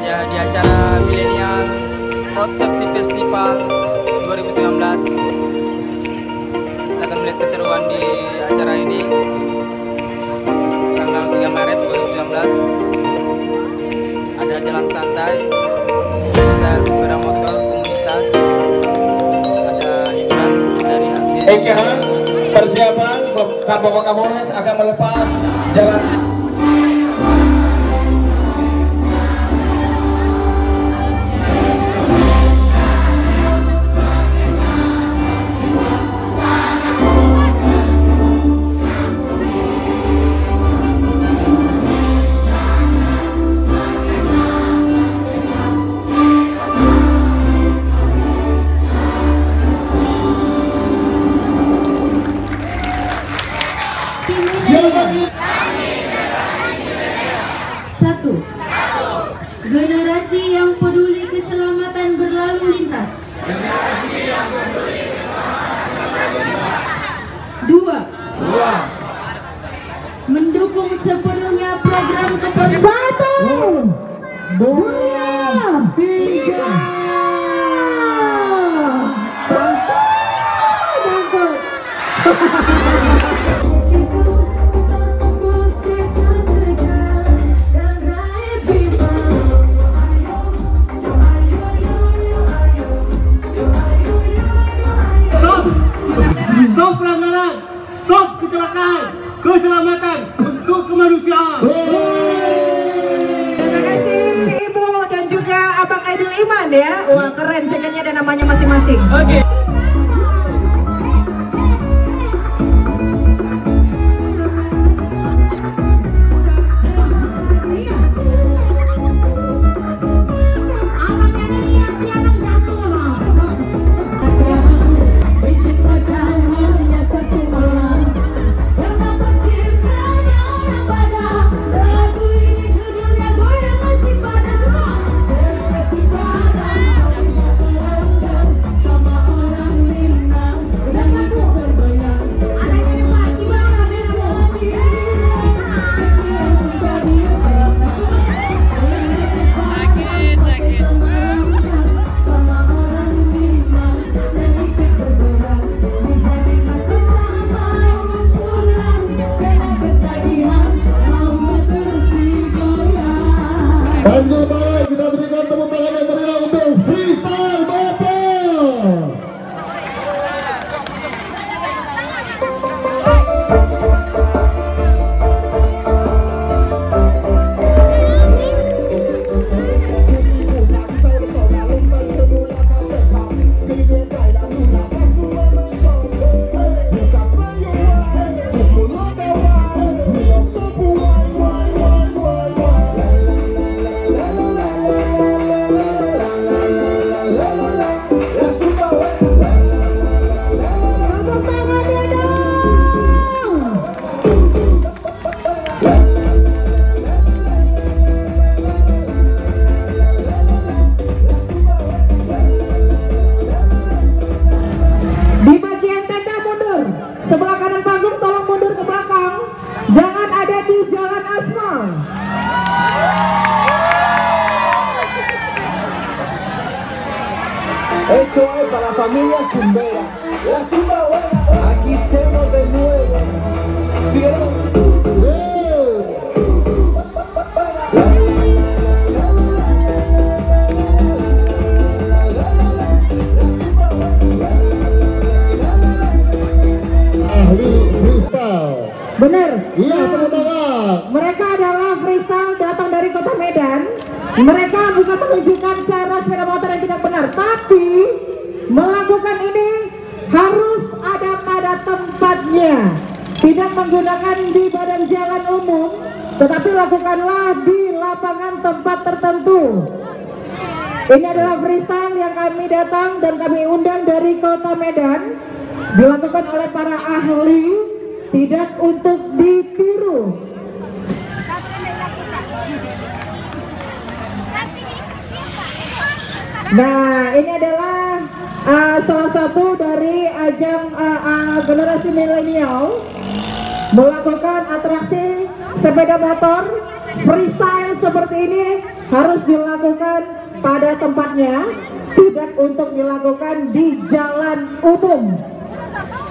ya di acara Millennial Road Safety Festival 2019. Kita akan melihat keseruan di acara ini tanggal 3 Maret 2019. Ada jalan santai, style sepeda motor komunitas, ada iklan dari artis. Persiapan Bapak Kapolres akan melepas jalan. Satu, generasi yang peduli keselamatan berlalu lintas. Dua, mendukung sepenuhnya program kepentingan. Satu, dua, tiga. Stop pelanggaran, stop kecelakaan, keselamatan untuk kemanusiaan. Terima kasih Ibu dan juga Abang Aidil Iman ya. Wah keren, cekennya ada namanya masing-masing. Oke. Panggil baik, kita berikan tepuk tangan yang meriah untuk Freestyle Bapak. Sebelah kanan panggung tolong mundur ke belakang. Jangan ada di jalan aspal. Esto es para familia zumbera. La zumba buena. Aquí tengo de nuevo. ¿Siguieron? Bener. Iya, teman-teman. Mereka adalah freestyle datang dari kota Medan. Mereka bukan menunjukkan cara sepeda motor yang tidak benar, tapi melakukan ini harus ada pada tempatnya. Tidak menggunakan di badan jalan umum, tetapi lakukanlah di lapangan tempat tertentu. Ini adalah freestyle yang kami datang dan kami undang dari kota Medan. Dilakukan oleh para ahli, tidak untuk ditiru. Nah, ini adalah salah satu dari ajang generasi milenial melakukan atraksi sepeda motor freestyle seperti ini harus dilakukan pada tempatnya, tidak untuk dilakukan di jalan umum.